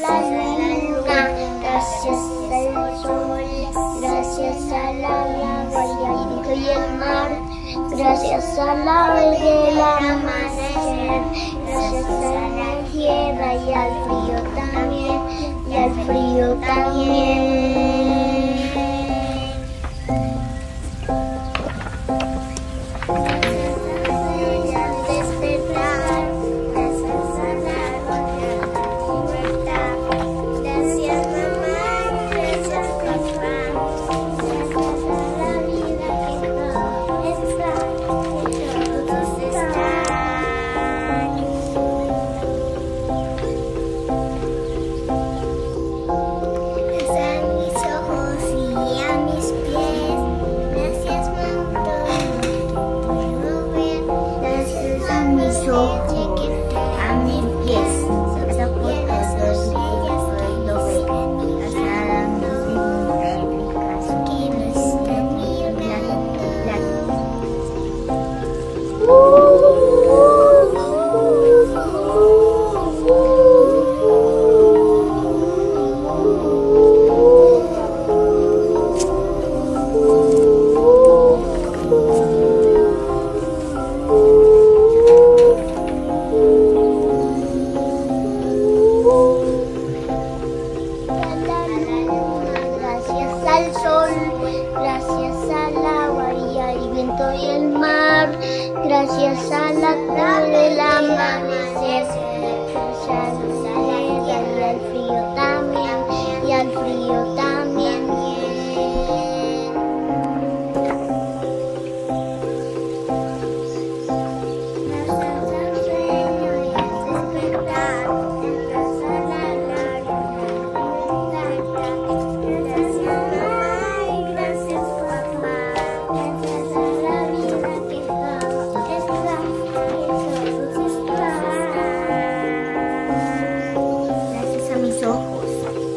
la luna, gracias al sol, gracias al agua y al viento y el mar, gracias al ave del amanecer, gracias a la tierra y al frío también, y al frío también. Al sol, gracias al agua y al viento y el mar, gracias a la luz del amanecer, gracias a la tierra y al frío también, y al frío también.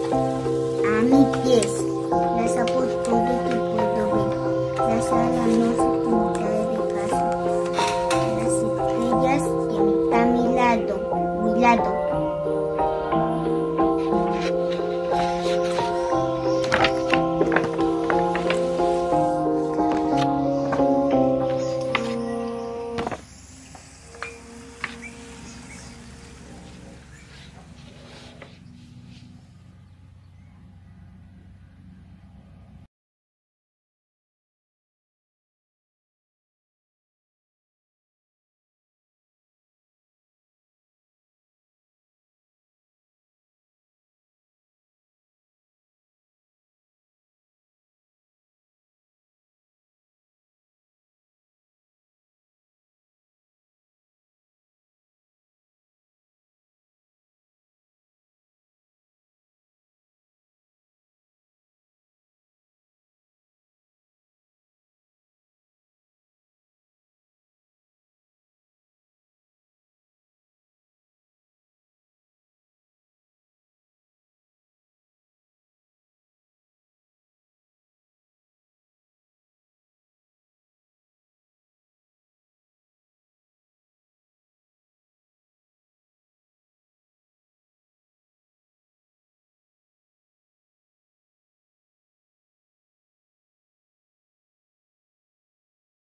Gracias por todo que puedo ver. Gracias a la noche.